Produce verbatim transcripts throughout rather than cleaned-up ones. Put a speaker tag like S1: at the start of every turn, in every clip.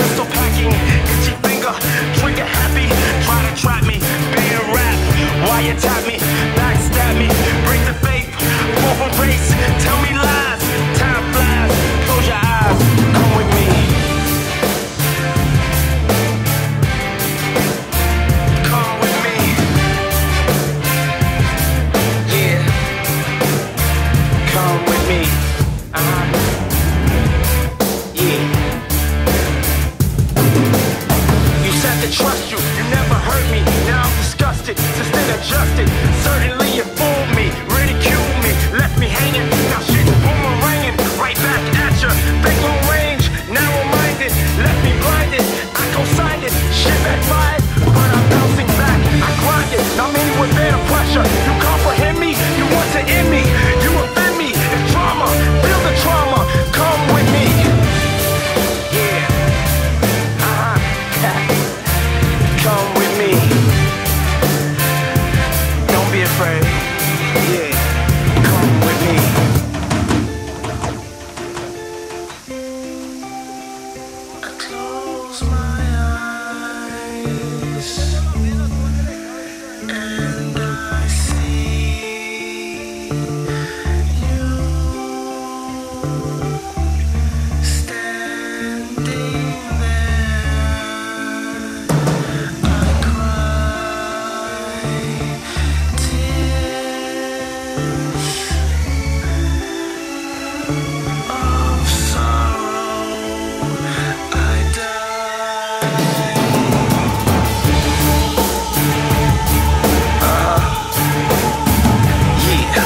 S1: pistol packing, itchy finger, trigger happy. Try to trap me, being rap. Wiretap me, backstab me, break the faith, fall from grace, tell me lies. Time flies, close your eyes, come with me. Come with me. Yeah. Come with me. Uh-huh. Yeah. You said to trust you, you never hurt me. Now I'm disgusted, sustained adjusted. Certainly you fooled me, ridiculed me, left me hanging. Now shit boomeranging, right back at ya. Big long range, narrow-minded, left me blinded. I co-signed it, shit backfired, but I'm bouncing back. I grind it, not many would bear the pressure. You comprehend me, you want to end me, you offend me. It's trauma, feel the trauma. Come with me. Yeah. Uh-huh. Come with me. Don't be afraid. Yeah. Come with me. I close my eyes and I see you standing there. I cry tears of sorrow. I die. Yeah.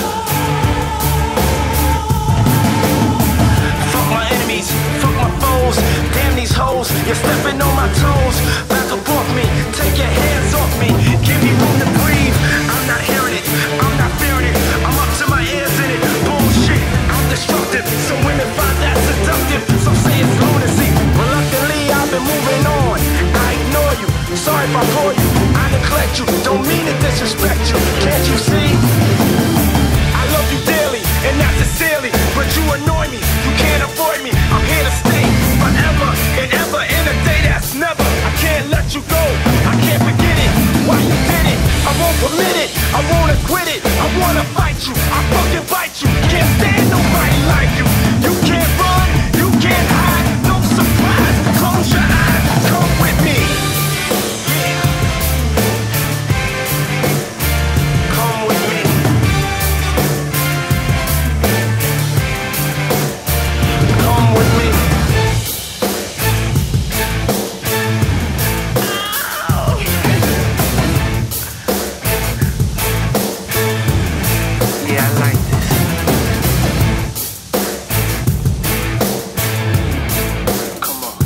S1: Fuck my enemies, fuck my foes. Damn these hoes, you're stepping on my toes. Back up off me, take your hands off me. Give me room to breathe. I'm not hearing it, I'm not fearing it. I'm up to my ears in it. Bullshit, I'm destructive. Some women find that seductive. Some say it's lunacy. Reluctantly, I've been moving on. I ignore you, sorry if I bore you. I neglect you, don't mean to disrespect you. Can't you see? I love you dearly, and not sincerely, but you annoy me, you can't avoid me. I'm here to stay forever and ever in a day that's never. I can't let you go, I can't forget it. Why you did it? I won't permit it, I won't acquit it. I wanna fight you, I fucking bite you. Can't stand nobody like you. You can't run, you can't hide, no surprise. Close your eyes, come with me. Yeah. Come with me. Come with me. Ow. Yeah, I like this. Come on.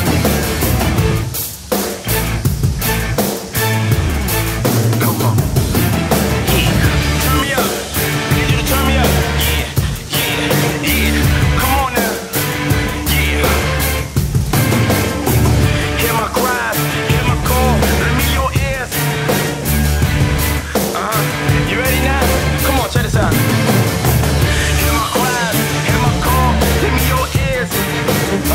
S1: Come on. Yeah. Turn me up. I need you to turn me up. Yeah. Yeah. Yeah. Come on now. Yeah. Hear my cries, hear my call, let me your ears. Uh-huh. You ready now? Come on, check this out. Hear my cries, hear my call, let me your ears. Uh.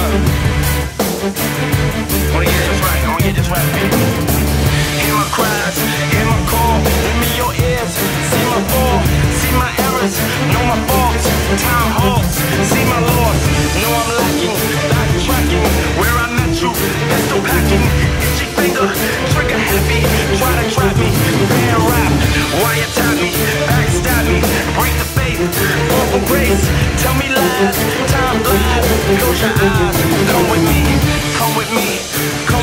S1: Wanna get this right, I wanna get this right, baby. Hear my cries, hear my call, let me your ears. See my fall, see my errors, know my faults. Time halts, see my loss, know I'm lacking, backtracking. Where I met you, pistol packing, itchy finger, trigger happy. Try to trap me, being rap. Wiretap me, backstab me, break the faith, fall from grace, tell me lies. Time flies, close your eyes, come with me, come with me.